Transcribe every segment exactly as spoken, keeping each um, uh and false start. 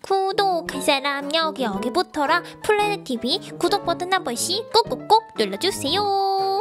구독할 사람 여기 여기 붙어라. 플래닛티비 구독 버튼 한 번씩 꼭꼭꼭 눌러주세요.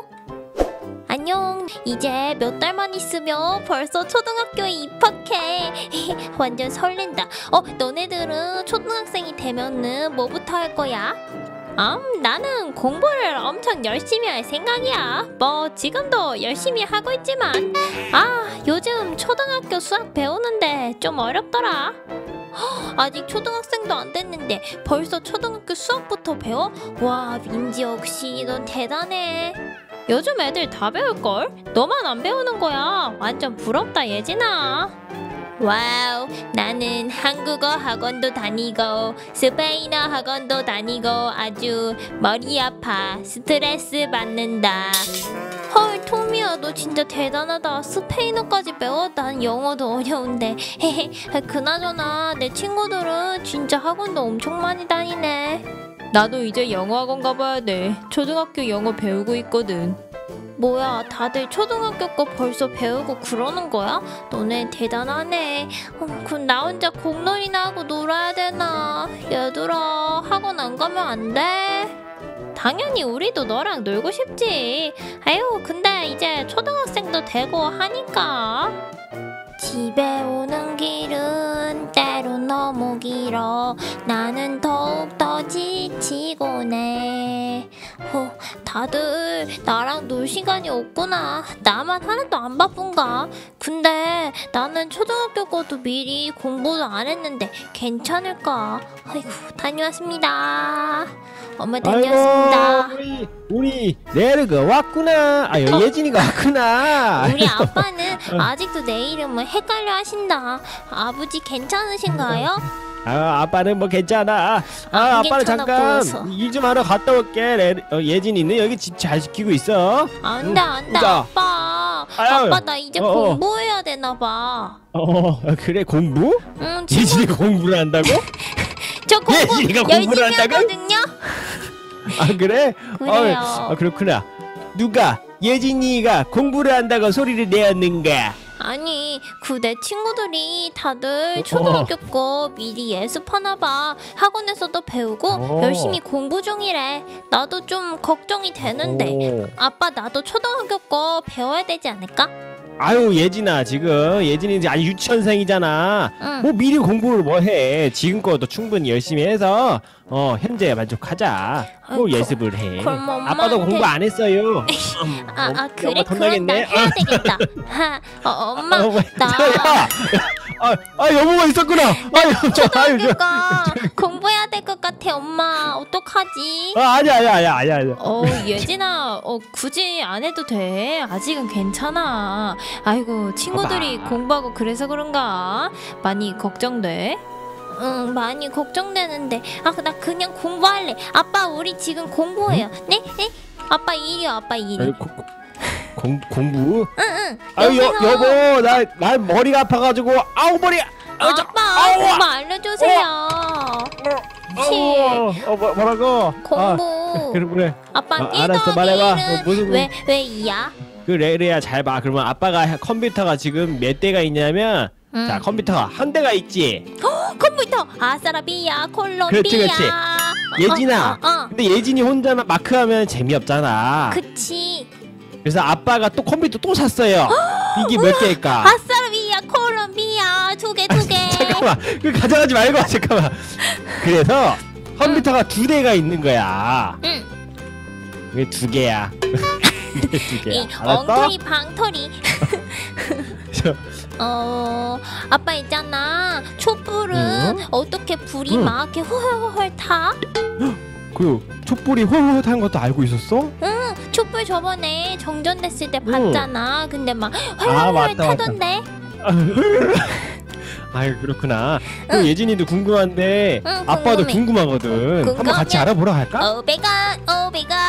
안녕. 이제 몇 달만 있으면 벌써 초등학교에 입학해. 완전 설렌다. 어, 너네들은 초등학생이 되면은 뭐부터 할 거야? 음, 나는 공부를 엄청 열심히 할 생각이야. 뭐 지금도 열심히 하고 있지만 아, 요즘 초등학교 수학 배우는데 좀 어렵더라. 허, 아직 초등학생도 안 됐는데 벌써 초등학교 수학부터 배워? 와, 민지 역시 넌 대단해. 요즘 애들 다 배울걸? 너만 안 배우는 거야. 완전 부럽다, 예진아. 와우, 나는 한국어 학원도 다니고 스페인어 학원도 다니고 아주 머리 아파. 스트레스 받는다. 헐, 토미야, 너 진짜 대단하다. 스페인어까지 배워? 난 영어도 어려운데. 헤헤. 그나저나 내 친구들은 진짜 학원도 엄청 많이 다니네. 나도 이제 영어 학원 가봐야 돼. 초등학교 영어 배우고 있거든. 뭐야, 다들 초등학교 거 벌써 배우고 그러는 거야? 너네 대단하네. 어, 그럼 나 혼자 공놀이나 하고 놀아야 되나? 얘들아, 학원 안 가면 안 돼? 당연히 우리도 너랑 놀고 싶지. 아유, 근데 이제 초등학생도 되고 하니까. 집에 오는 길은 때로 너무 길어. 나는 더욱더 지치곤 해. 어, 다들 나랑 놀 시간이 없구나. 나만 하나도 안 바쁜가? 근데 나는 초등학교 것도 미리 공부도 안 했는데 괜찮을까? 아이고, 다녀왔습니다. 엄마 다녀왔습니다. 아이고, 우리 우리 레르가 왔구나. 아, 어. 예진이가 왔구나. 우리 아빠는 아직도 내 이름을 헷갈려 하신다. 아버지 괜찮으신가요? 아, 아빠는 뭐 괜찮아. 아, 안 아빠는 괜찮아 잠깐 보여서. 일 좀 하러 갔다 올게. 레르, 어, 예진이는 여기 집 잘 지키고 있어. 안돼 안돼. 자. 아빠. 아유. 아빠 나 이제 어, 어. 공부해야 되나봐. 어, 그래, 공부? 응, 친구. 예진이가 공부를 한다고? 저 공부 예진이가 열심히 공부를 한다고? 하거든요. 아, 그래? 그래요. 어, 아, 그렇구나. 누가 예진이가 공부를 한다고 소리를 내었는가? 아니, 그 내 친구들이 다들 초등학교 거 미리 예습하나봐. 학원에서도 배우고 어. 열심히 공부 중이래. 나도 좀 걱정이 되는데. 오. 아빠, 나도 초등학교 거 배워야 되지 않을까? 아유, 예진아, 지금 예진이 이제 아직 유치원생이잖아. 응. 뭐 미리 공부를 뭐 해. 지금 거도 충분히 열심히 해서 어 현재 만족하자. 뭐 아이고, 예습을 해. 그럼 엄마한테- 아빠도 공부 안 했어요. 아, 아 그래? 엄마 그럼 나 혼나겠네. 해야 되겠다. 하, 어, 엄마, 어, 뭐, 나 야, 아, 아, 여보가 있었구나. 아유, 아유, 초등학교 저- 거 공부해야 될 것 같아. 엄마, 어떡하지? 아, 아니야, 아니야, 아니야, 아니야, 아니야. 어, 예진아, 어, 굳이 안 해도 돼. 아직은 괜찮아. 아이고, 친구들이 봐봐. 공부하고 그래서 그런가? 많이 걱정돼. 응, 많이 걱정되는데. 아, 나 그냥 공부할래. 아빠, 우리 지금 공부해요. 네? 네? 아빠 이리요, 아빠 이리. 아유, 고- 고- 공 공부? 응응. 아유, 여, 여보, 나, 나 머리가 아파가지고 아우 머리. 아우, 저- 아빠, 아우, 공부 알려주세요. 어, 어, 뭐, 뭐라고? 공부. 아, 그래, 그래. 아빠 아, 알았어, 말해봐. 어, 무슨- 왜왜 이야? 그 레레야, 잘 봐. 그러면 아빠가 컴퓨터가 지금 몇 대가 있냐면, 응. 자, 컴퓨터가 한 대가 있지. 컴퓨터. 아싸라비아 콜롬비아. 그렇지, 그렇지. 예진아. 어, 어, 어. 근데 예진이 혼자만 마크하면 재미없잖아. 그치. 그래서 아빠가 또 컴퓨터 또 샀어요. 이게 몇 개일까? 아싸라비아 콜롬비아 두 개 두 개. 잠깐만, 그 가져가지 말고 잠깐만. 그래서 컴퓨터가 두 대가 있는 거야. 응. 이게 두 개야. 이게 두 개야. 이 알았어? 엉터리 방터리. 저- 어, 아빠 있잖아. 촛불은 응? 어떻게 불이 응. 막 이렇게 헐헐 타? 그 촛불이 홀홀한 것도 알고 있었어? 응, 촛불 저번에 정전됐을 때 응. 봤잖아. 근데 막 아, 헐헐 맞다, 맞다. 타던데. 아유, 그렇구나. 또 응. 예진이도 궁금한데 응, 아빠도 궁금해. 궁금하거든. 한번 같이 궁금해. 알아보러 갈까? 오백원, 오백원.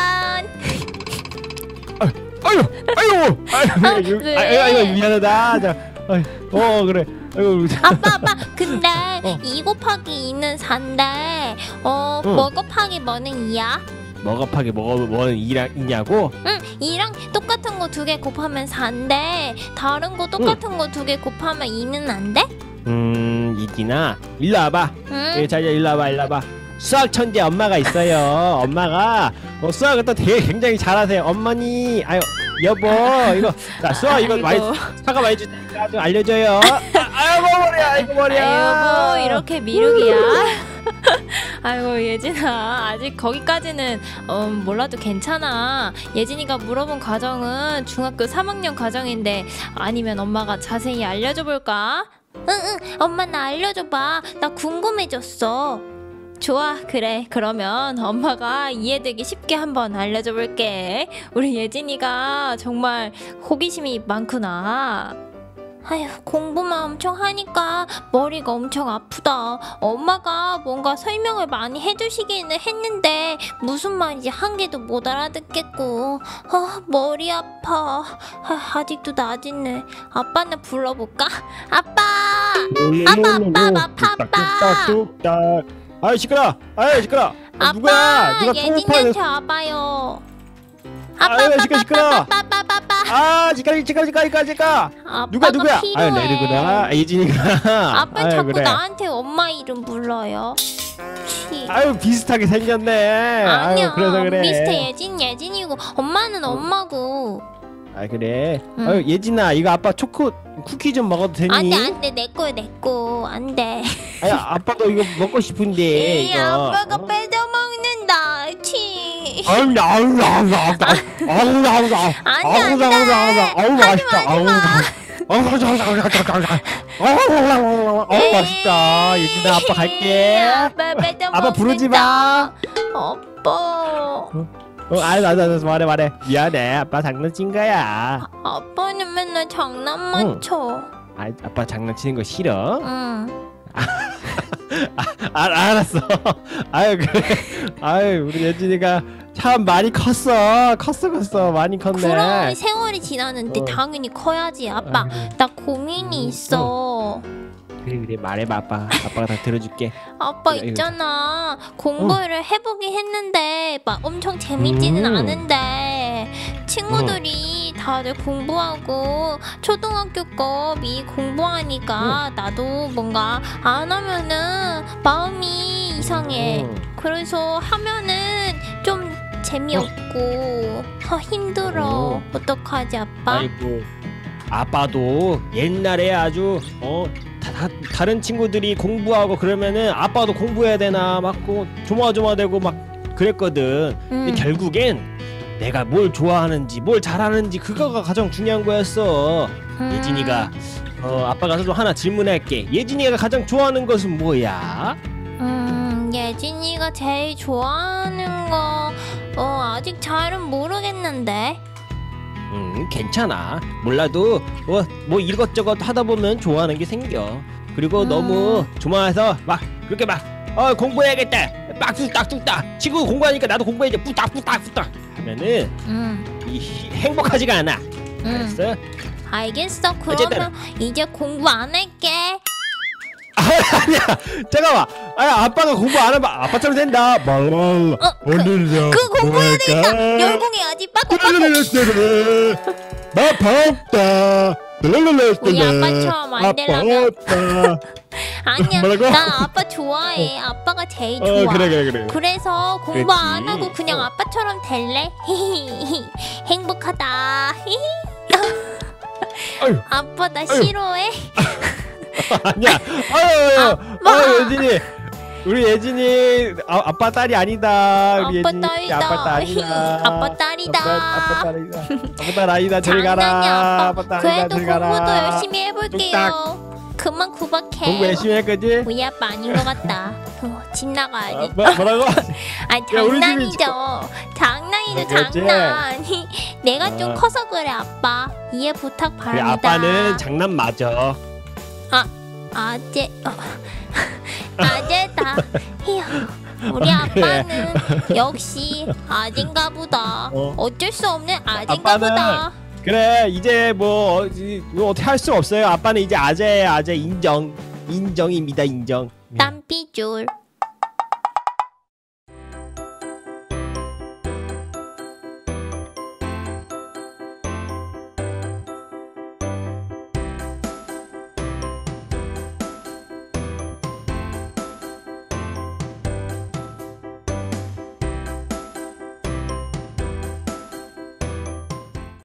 아유, 아유, 아, 아유, 왜? 아유, 아유, 미안하다. 자, 아유, 어, 그래. 아유, 아빠, 아빠. 근데 어. 이 곱하기 이는 사인데, 어, 응. 뭐 곱하기 뭐는 이야? 뭐 곱하기 뭐가 뭐는 이랑 있냐고? 응, 이랑 똑같은 거 두 개 곱하면 사인데 다른 거 똑같은 거 두 개 곱하면 이는 안 돼? 음, 예진아 일로 와봐. 응? 예, 자 이제 일로 와봐 일로 와봐. 수학 천재 엄마가 있어요. 엄마가 어, 수학을 또 되게 굉장히 잘하세요. 어머니 아유 여보 이거 자 수학 이거 많이 아이고. 사과 많이 주니까 좀 알려줘요. 아, 아이고 머리야 아이고 머리야. 아이고 이렇게 미루기야. 아이고 예진아 아직 거기까지는 어, 몰라도 괜찮아. 예진이가 물어본 과정은 중학교 삼 학년 과정인데 아니면 엄마가 자세히 알려줘 볼까? 응응 엄마 나 알려줘봐. 나 궁금해졌어. 좋아 그래 그러면 엄마가 이해되기 쉽게 한번 알려줘 볼게. 우리 예진이가 정말 호기심이 많구나. 아휴 공부만 엄청 하니까 머리가 엄청 아프다. 엄마가 뭔가 설명을 많이 해주시기는 했는데 무슨 말인지 한 개도 못 알아듣겠고 아 머리 아파. 아, 아직도 낮이네. 아빠는 불러볼까? 아빠! 아빠 아빠 아빠 아빠 뚝딱뚝딱. 아유 시끄러. 아유 시끄러. 아, 누구야? 아빠 누가 예진이한테 와봐요. 아빠 아유, 아빠 시끄러, 시끄러. 아빠 아빠 아빠 아빠 아 시끄러 시끄러 시끄러 시끄러 시끄러. 누가 누구야? 필요해. 아유 내리구나. 아, 예진이가. 아빠 아유, 자꾸 그래. 나한테 엄마 이름 불러요. 치. 아유 비슷하게 생겼네. 아니야. 아유 그래서 그래. 미스터 예진 예진이고 엄마는 엄마고. 아 그래. 응. 아유 예진아 이거 아빠 초코 쿠키 좀 먹어도 되니? 안돼 안돼 내 거야 내 거. 안돼. 아유 아빠도 이거 먹고 싶은데 이 이거. 아빠가 어? 뺏어 먹는다. 치. 아유 아유 아유 아유 아유 아유 아유 아유 안돼 아유 안돼. 아유 맛있다. 아유 하지마. 아유 아유 아유 맛있다. 예진아 아빠 갈게. 아빠 뺏어 먹는다. 아빠 부르지 마. 아빠. 어, 알았어, 알았어, 알았어, 말해, 말해. 미안해, 아빠 장난친 거야. 아빠는 맨날 장난만 쳐. 아, 아빠 장난치는 거 싫어? 응. 아, 알, 알았어. 아유, 그래. 아유, 우리 예진이가 참 많이 컸어. 컸어, 컸어. 많이 컸네. 그럼 세월이 지났는데 어. 당연히 커야지. 아빠 아, 그래. 나 고민이 있어. 그래, 그래, 말해봐, 아빠. 아빠가 다 들어줄게. 아빠 이거- 있잖아. 공부를 해보긴 했는데 막 엄청 재밌지는 음. 않은데 친구들이 다들 공부하고 초등학교 거 미리 공부하니까 나도 뭔가 안 하면은 마음이 이상해. 음. 그래서 하면은 좀 재미없고 아, 힘들어. 어. 어떡하지 아빠? 아이고, 아빠도 옛날에 아주, 어, 다, 다, 다른 친구들이 공부하고 그러면은 아빠도 공부해야 되나 막 뭐 조마조마되고 막 그랬거든. 근데 음. 결국엔 내가 뭘 좋아하는지 뭘 잘하는지 그거가 가장 중요한 거였어. 음. 예진이가 어 아빠가 또 하나 질문할게. 예진이가 가장 좋아하는 것은 뭐야? 음, 예진이가 제일 좋아하는 거, 어, 아직 잘은 모르겠는데. 음 괜찮아. 몰라도 뭐, 뭐 이것저것 하다 보면 좋아하는 게 생겨. 그리고 음. 너무 좋아해서 막 그렇게 막 어 공부해야겠다. 막 뚝딱뚝딱. 친구 공부하니까 나도 공부해야지. 뿌딱뿌딱뿌딱 하면은 음, 이, 행복하지가 않아. 음. 알았어? 알겠어. 어쨌든. 그러면 이제 공부 안 할게. 아니야 잠깐만. 아야 아빠가 공부 안 하면 아빠처럼 된다. 어, 그, 오늘은 그 공부해야 되겠다. 열공해야지. 빠꾸빠꾸. 마법다. 우리 아빠처럼 안 되려면. 아빠다. 아니야. 뭐라고? 난 아빠 좋아해. 아빠가 제일 좋아. 어 그래 그래 그래. 그래서 공부 그랬지. 안 하고 그냥 어. 아빠처럼 될래? 행복하다. 아유 아빠 나 아유. 싫어해? 아니야. 아유 아유. 아빠. 아유 예진이. 우리 예진이 아, 아빠 딸이 아니다. 우리 아빠 예진이 딸이다. 아빠 딸이다. 아빠 딸이다. 아빠, 아빠 딸이다. 아빠 딸 아니다. 저리 가라. 장난이야, 아빠. 딸이다. 그래도 저리 가라. 공부도 열심히 해볼게요. 그만 구박해. 공부 열심히 했거지? 우리 아빠 아닌 것 같다. 어, 집 나가야지. 아, 뭐, 뭐라고? 아 야, 우리 집이 장난이죠. 장난이죠 어, 그렇지? 장난. 내가 좀 어. 커서 그래 아빠. 이해 부탁 그래 바랍니다. 아빠는 장난 맞아. 아재 어. 아재다. 휴. 우리 어, 그래. 아빠는 역시 아재인가 보다. 어. 어쩔 수 없는 아재인가 아빠는 보다. 그래 이제 뭐, 어, 이- 뭐 어떻게 할 수 없어요. 아빠는 이제 아재 아재 인정 인정입니다 인정. 땀삐줄.